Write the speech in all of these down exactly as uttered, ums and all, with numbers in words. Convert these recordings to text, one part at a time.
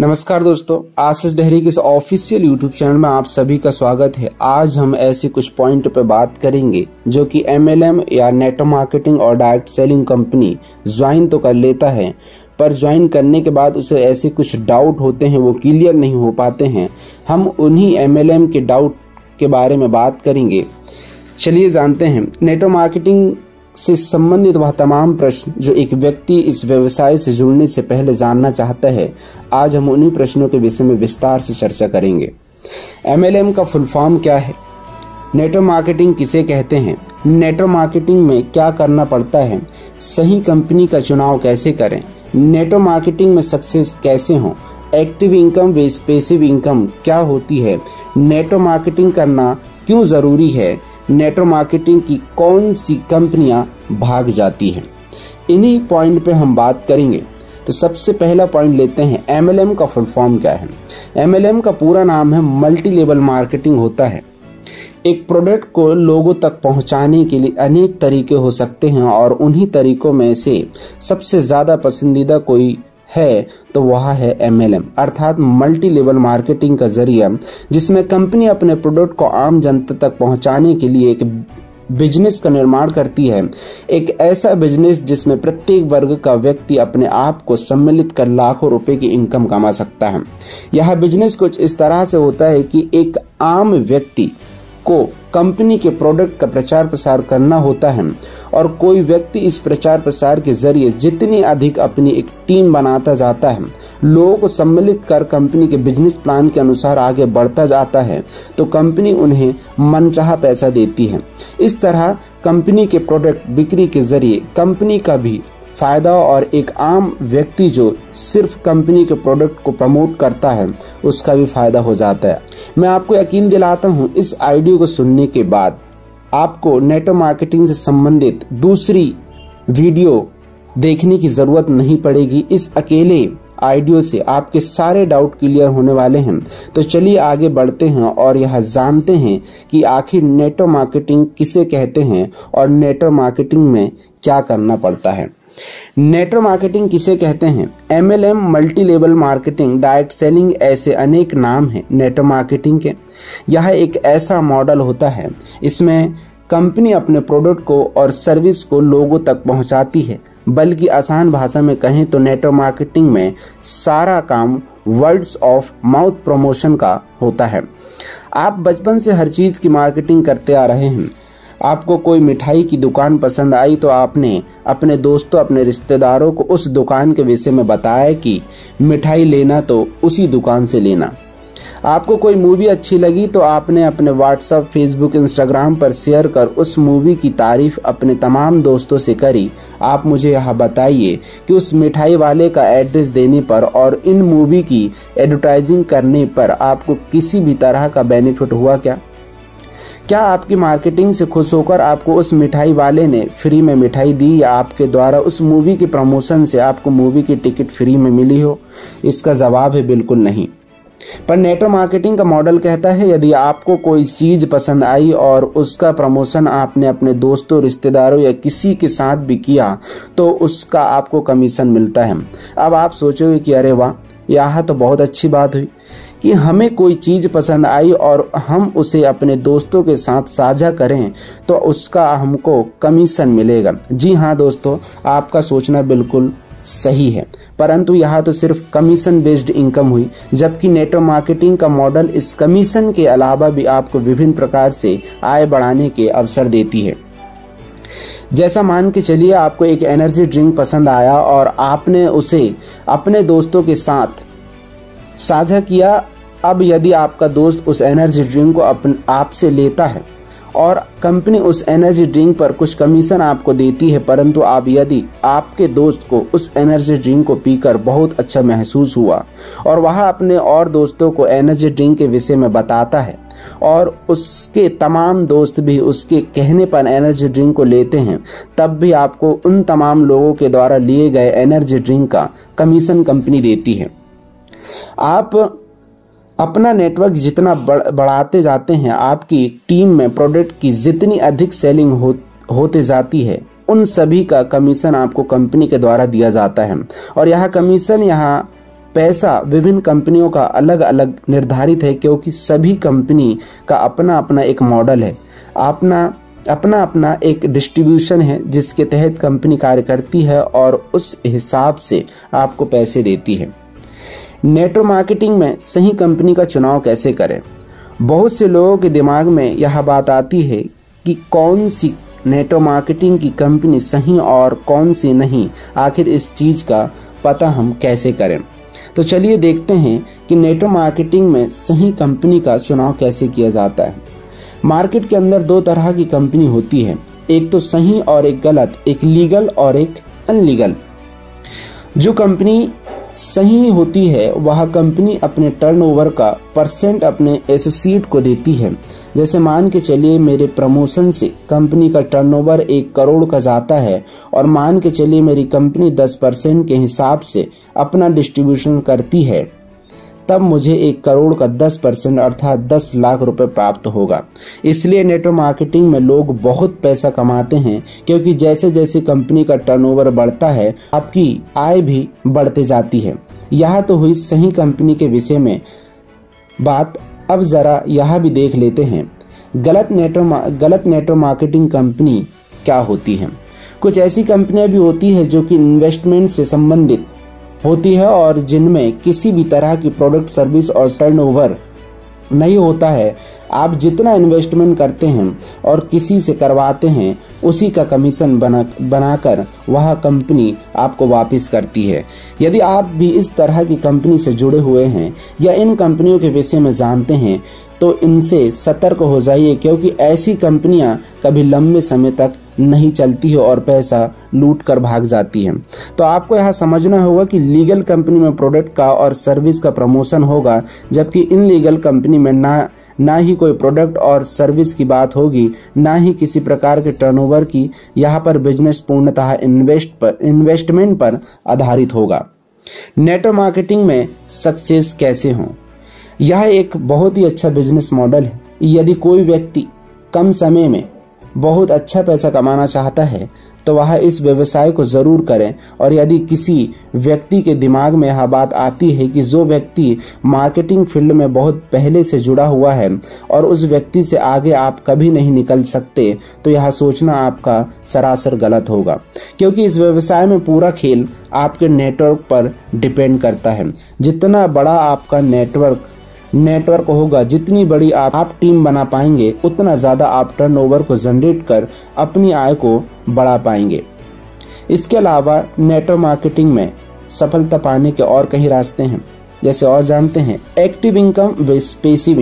नमस्कार दोस्तों, आशीष डेहरी के इस ऑफिशियल यूट्यूब चैनल में आप सभी का स्वागत है। आज हम ऐसे कुछ पॉइंट पे बात करेंगे जो कि एमएलएम या नेटवर्क मार्केटिंग और डायरेक्ट सेलिंग कंपनी ज्वाइन तो कर लेता है, पर ज्वाइन करने के बाद उसे ऐसे कुछ डाउट होते हैं, वो क्लियर नहीं हो पाते हैं। हम उन्हीं एमएलएम के डाउट के बारे में बात करेंगे। चलिए जानते हैं। नेटवर्क मार्केटिंग से संबंधित वह तमाम प्रश्न जो एक व्यक्ति इस व्यवसाय से जुड़ने से पहले जानना चाहता है, आज हम उन्हीं प्रश्नों के विषय में विस्तार से चर्चा करेंगे। एमएलएम का फुल फॉर्म क्या है? नेटवर्क मार्केटिंग किसे कहते हैं? नेटवर्क मार्केटिंग में क्या करना पड़ता है? सही कंपनी का चुनाव कैसे करें? नेटवर्क मार्केटिंग में सक्सेस कैसे हों? एक्टिव इनकम व पैसिव इनकम क्या होती है? नेटवर्क मार्केटिंग करना क्यों जरूरी है? नेटवर्क मार्केटिंग की कौन सी कंपनियां भाग जाती हैं? इन्हीं पॉइंट पे हम बात करेंगे। तो सबसे पहला पॉइंट लेते हैं, एमएलएम का फुल फॉर्म क्या है? एमएलएम का पूरा नाम है मल्टी लेवल मार्केटिंग होता है। एक प्रोडक्ट को लोगों तक पहुंचाने के लिए अनेक तरीके हो सकते हैं और उन्हीं तरीकों में से सबसे ज्यादा पसंदीदा कोई है तो वह है एमएलएम, अर्थात मल्टी लेवल मार्केटिंग का जरिया, जिसमें कंपनी अपने प्रोडक्ट को आम जनता तक पहुंचाने के लिए एक बिजनेस का निर्माण करती है। एक ऐसा बिजनेस जिसमें प्रत्येक वर्ग का व्यक्ति अपने आप को सम्मिलित कर लाखों रुपए की इनकम कमा सकता है। यह बिजनेस कुछ इस तरह से होता है कि एक आम व्यक्ति को कंपनी के प्रोडक्ट का प्रचार प्रसार करना होता है और कोई व्यक्ति इस प्रचार प्रसार के जरिए जितनी अधिक अपनी एक टीम बनाता जाता है, लोगों को सम्मिलित कर कंपनी के बिजनेस प्लान के अनुसार आगे बढ़ता जाता है, तो कंपनी उन्हें मनचाहा पैसा देती है। इस तरह कंपनी के प्रोडक्ट बिक्री के जरिए कंपनी का भी फायदा और एक आम व्यक्ति जो सिर्फ कंपनी के प्रोडक्ट को प्रमोट करता है उसका भी फायदा हो जाता है। मैं आपको यकीन दिलाता हूं, इस आइडियो को सुनने के बाद आपको नेटवर्क मार्केटिंग से संबंधित दूसरी वीडियो देखने की जरूरत नहीं पड़ेगी। इस अकेले आइडियो से आपके सारे डाउट क्लियर होने वाले हैं। तो चलिए आगे बढ़ते हैं और यह जानते हैं कि आखिर नेटवर्क मार्केटिंग किसे कहते हैं और नेटवर्क मार्केटिंग में क्या करना पड़ता है। नेटवर्क मार्केटिंग किसे कहते हैं? MLM, multi level marketing, direct selling, ऐसे अनेक नाम हैं नेटवर्क मार्केटिंग के। यह एक ऐसा मॉडल होता है, इसमें कंपनी अपने प्रोडक्ट को और सर्विस को लोगों तक पहुंचाती है। बल्कि आसान भाषा में कहें तो नेटवर्क मार्केटिंग में सारा काम वर्ड्स ऑफ माउथ प्रमोशन का होता है। आप बचपन से हर चीज की मार्केटिंग करते आ रहे हैं। आपको कोई मिठाई की दुकान पसंद आई तो आपने अपने दोस्तों, अपने रिश्तेदारों को उस दुकान के विषय में बताया कि मिठाई लेना तो उसी दुकान से लेना। आपको कोई मूवी अच्छी लगी तो आपने अपने व्हाट्सएप, फेसबुक, इंस्टाग्राम पर शेयर कर उस मूवी की तारीफ अपने तमाम दोस्तों से करी। आप मुझे यह बताइए कि उस मिठाई वाले का एड्रेस देने पर और इन मूवी की एडवर्टाइजिंग करने पर आपको किसी भी तरह का बेनिफिट हुआ क्या? क्या आपकी मार्केटिंग से खुश होकर आपको उस मिठाई वाले ने फ्री में मिठाई दी या आपके द्वारा उस मूवी के प्रमोशन से आपको मूवी की टिकट फ्री में मिली हो? इसका जवाब है बिल्कुल नहीं। पर नेटवर्क मार्केटिंग का मॉडल कहता है यदि आपको कोई चीज पसंद आई और उसका प्रमोशन आपने अपने दोस्तों, रिश्तेदारों या किसी के साथ भी किया तो उसका आपको कमीशन मिलता है। अब आप सोचोगे कि अरे वाह, यह तो बहुत अच्छी बात हुई कि हमें कोई चीज पसंद आई और हम उसे अपने दोस्तों के साथ साझा करें तो उसका हमको कमीशन मिलेगा। जी हाँ दोस्तों, आपका सोचना बिल्कुल सही है, परंतु यह तो सिर्फ कमीशन बेस्ड इनकम हुई, जबकि नेटवर्क मार्केटिंग का मॉडल इस कमीशन के अलावा भी आपको विभिन्न प्रकार से आय बढ़ाने के अवसर देती है। जैसा मान के चलिए आपको एक एनर्जी ड्रिंक पसंद आया और आपने उसे अपने दोस्तों के साथ साझा किया। अब यदि आपका दोस्त उस एनर्जी ड्रिंक को अपन आपसे लेता है और कंपनी उस एनर्जी ड्रिंक पर कुछ कमीशन आपको देती है, परंतु आप यदि आपके दोस्त को उस एनर्जी ड्रिंक को पीकर बहुत अच्छा महसूस हुआ और वह अपने और दोस्तों को एनर्जी ड्रिंक के विषय में बताता है और उसके तमाम दोस्त भी उसके कहने पर एनर्जी ड्रिंक को लेते हैं, तब भी आपको उन तमाम लोगों के द्वारा लिए गए एनर्जी ड्रिंक का कमीशन कंपनी देती है। आप अपना नेटवर्क जितना बढ़ाते जाते हैं, आपकी टीम में प्रोडक्ट की जितनी अधिक सेलिंग हो, होते जाती है, उन सभी का कमीशन आपको कंपनी के द्वारा दिया जाता है और यह कमीशन यहाँ पैसा विभिन्न कंपनियों का अलग अलग निर्धारित है, क्योंकि सभी कंपनी का अपना अपना एक मॉडल है, अपना अपना अपना एक डिस्ट्रीब्यूशन है जिसके तहत कंपनी कार्य करती है और उस हिसाब से आपको पैसे देती है। नेटवर्क मार्केटिंग में सही कंपनी का चुनाव कैसे करें? बहुत से लोगों के दिमाग में यह बात आती है कि कौन सी नेटवर्क मार्केटिंग की कंपनी सही और कौन सी नहीं। आखिर इस चीज़ का पता हम कैसे करें? तो चलिए देखते हैं कि नेटवर्क मार्केटिंग में सही कंपनी का चुनाव कैसे किया जाता है। मार्केट के अंदर दो तरह की कंपनी होती है, एक तो सही और एक गलत, एक लीगल और एक अनलीगल। जो कंपनी सही होती है वह कंपनी अपने टर्नओवर का परसेंट अपने एसोसिएट को देती है। जैसे मान के चलिए मेरे प्रमोशन से कंपनी का टर्नओवर एक करोड़ का जाता है और मान के चलिए मेरी कंपनी दस परसेंट के हिसाब से अपना डिस्ट्रीब्यूशन करती है, तब मुझे एक करोड़ का दस परसेंट अर्थात दस लाख रुपए प्राप्त होगा। इसलिए नेटवर्क मार्केटिंग में लोग बहुत पैसा कमाते हैं, क्योंकि जैसे जैसे कंपनी का टर्नओवर बढ़ता है आपकी आय भी बढ़ते जाती है। यह तो हुई सही कंपनी के विषय में बात। अब जरा यह भी देख लेते हैं गलत नेटवर्क गलत नेटवर्क मार्केटिंग कंपनी क्या होती है। कुछ ऐसी कंपनियां भी होती है जो कि इन्वेस्टमेंट से संबंधित होती है और जिनमें किसी भी तरह की प्रोडक्ट सर्विस और टर्नओवर नहीं होता है। आप जितना इन्वेस्टमेंट करते हैं और किसी से करवाते हैं उसी का कमीशन बना बनाकर वह कंपनी आपको वापस करती है। यदि आप भी इस तरह की कंपनी से जुड़े हुए हैं या इन कंपनियों के विषय में जानते हैं तो इनसे सतर्क हो जाइए, क्योंकि ऐसी कंपनियां कभी लंबे समय तक नहीं चलती है और पैसा लूट कर भाग जाती है। तो आपको यह समझना होगा कि लीगल कंपनी में प्रोडक्ट का और सर्विस का प्रमोशन होगा, जबकि इनलीगल कंपनी में ना ना ही कोई प्रोडक्ट और सर्विस की बात होगी, ना ही किसी प्रकार के टर्नओवर की। यहाँ पर बिजनेस पूर्णतः इन्वेस्ट पर इन्वेस्टमेंट पर आधारित होगा। नेटवर्क मार्केटिंग में सक्सेस कैसे हो? यह एक बहुत ही अच्छा बिजनेस मॉडल है। यदि कोई व्यक्ति कम समय में बहुत अच्छा पैसा कमाना चाहता है तो वह इस व्यवसाय को जरूर करें। और यदि किसी व्यक्ति के दिमाग में यह बात आती है कि जो व्यक्ति मार्केटिंग फील्ड में बहुत पहले से जुड़ा हुआ है और उस व्यक्ति से आगे आप कभी नहीं निकल सकते, तो यह सोचना आपका सरासर गलत होगा, क्योंकि इस व्यवसाय में पूरा खेल आपके नेटवर्क पर डिपेंड करता है। जितना बड़ा आपका नेटवर्क नेटवर्क होगा, जितनी बड़ी आप, आप टीम बना पाएंगे, उतना ज़्यादा आप टर्नओवर को जनरेट कर अपनी आय को बढ़ा पाएंगे। इसके अलावा नेटवर्क मार्केटिंग में सफलता पाने के और कई रास्ते हैं, जैसे और जानते हैं एक्टिव इनकम व passive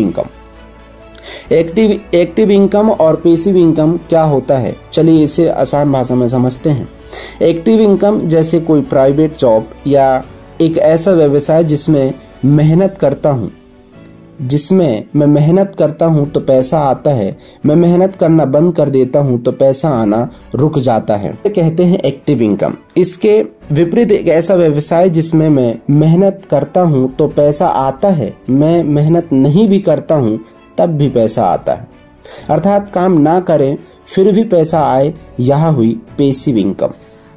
income. Active active income और पैसिव इनकम क्या होता है, चलिए इसे आसान भाषा में समझते हैं। एक्टिव इनकम जैसे कोई प्राइवेट जॉब या एक ऐसा व्यवसाय जिसमें मेहनत करता हूँ जिसमें मैं मेहनत करता हूं तो पैसा आता है, मैं मेहनत करना बंद कर देता हूं तो पैसा आना रुक जाता है, कहते हैं एक्टिव इनकम। इसके विपरीत एक ऐसा व्यवसाय जिसमें मैं मेहनत करता हूं तो पैसा आता है, मैं मेहनत नहीं भी करता हूं तब भी पैसा आता है, अर्थात काम ना करें फिर भी पैसा आए, यह हुई पैसिव इनकम।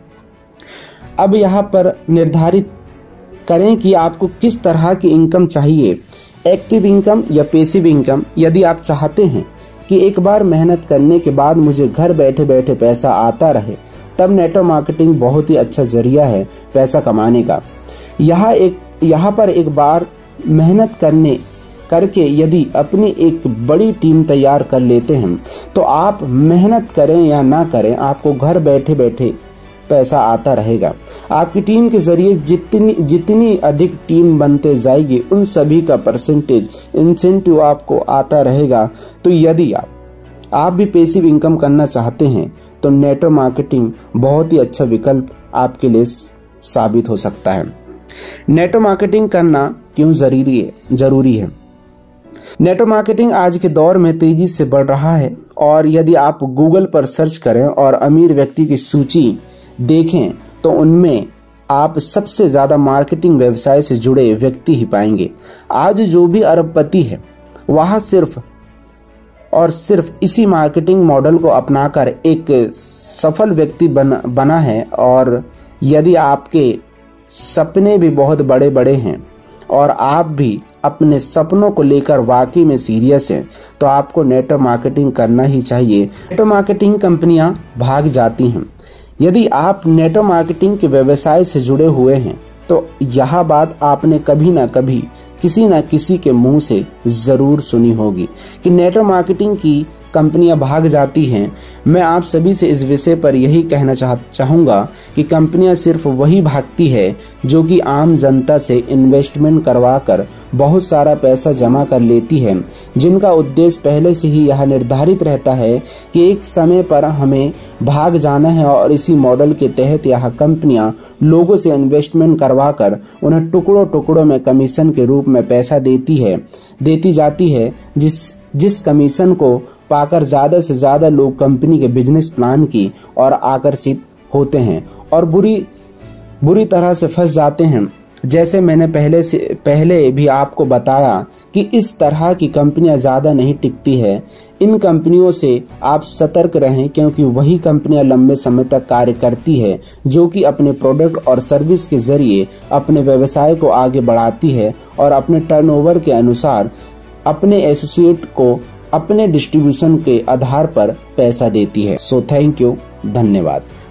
अब यहाँ पर निर्धारित करें कि आपको किस तरह की इनकम चाहिए, एक्टिव इनकम या पैसिव इनकम। यदि आप चाहते हैं कि एक बार मेहनत करने के बाद मुझे घर बैठे बैठे पैसा आता रहे, तब नेटवर्क मार्केटिंग बहुत ही अच्छा जरिया है पैसा कमाने का। यहाँ एक यहाँ पर एक बार मेहनत करने करके यदि अपनी एक बड़ी टीम तैयार कर लेते हैं तो आप मेहनत करें या ना करें आपको घर बैठे बैठे पैसा आता रहेगा। आपकी टीम के जरिए जितनी जितनी अधिक टीम बनते जाएगी उन सभी का परसेंटेज इंसेंटिव आपको आता रहेगा। तो यदि आप आप भी पैसिव इनकम करना चाहते हैं तो नेटवर्क मार्केटिंग बहुत ही अच्छा विकल्प आपके लिए साबित हो सकता है। नेटवर्क मार्केटिंग करना क्यों जरूरी है जरूरी है नेटवर्क मार्केटिंग आज के दौर में तेजी से बढ़ रहा है और यदि आप गूगल पर सर्च करें और अमीर व्यक्ति की सूची देखें तो उनमें आप सबसे ज्यादा मार्केटिंग व्यवसाय से जुड़े व्यक्ति ही पाएंगे। आज जो भी अरबपति है वह सिर्फ और सिर्फ इसी मार्केटिंग मॉडल को अपनाकर एक सफल व्यक्ति बन, बना है। और यदि आपके सपने भी बहुत बड़े बड़े हैं और आप भी अपने सपनों को लेकर वाकई में सीरियस हैं, तो आपको नेटवर्क मार्केटिंग करना ही चाहिए। नेटवर्क मार्केटिंग कंपनियां भाग जाती हैं। यदि आप नेटवर्क मार्केटिंग के व्यवसाय से जुड़े हुए हैं तो यह बात आपने कभी ना कभी किसी न किसी के मुंह से जरूर सुनी होगी कि नेटवर्क मार्केटिंग की कंपनियां भाग जाती हैं। मैं आप सभी से इस विषय पर यही कहना चाह चाहूँगा कि कंपनियां सिर्फ वही भागती है जो कि आम जनता से इन्वेस्टमेंट करवा कर बहुत सारा पैसा जमा कर लेती है, जिनका उद्देश्य पहले से ही यह निर्धारित रहता है कि एक समय पर हमें भाग जाना है और इसी मॉडल के तहत यह कंपनियां लोगों से इन्वेस्टमेंट करवा कर उन्हें टुकड़ों टुकड़ों में कमीशन के रूप में पैसा देती है देती जाती है जिस जिस कमीशन को पाकर ज्यादा से ज्यादा लोग कंपनी के बिजनेस प्लान की ओर आकर्षित होते हैं और बुरी बुरी तरह से फंस जाते हैं। जैसे मैंने पहले से पहले भी आपको बताया कि इस तरह की कंपनियां ज्यादा नहीं टिकती है। इन कंपनियों से आप सतर्क रहें, क्योंकि वही कंपनियां लंबे समय तक कार्य करती है जो कि अपने प्रोडक्ट और सर्विस के जरिए अपने व्यवसाय को आगे बढ़ाती है और अपने टर्नओवर के अनुसार अपने एसोसिएट को अपने डिस्ट्रीब्यूशन के आधार पर पैसा देती है। सो थैंक यू, धन्यवाद।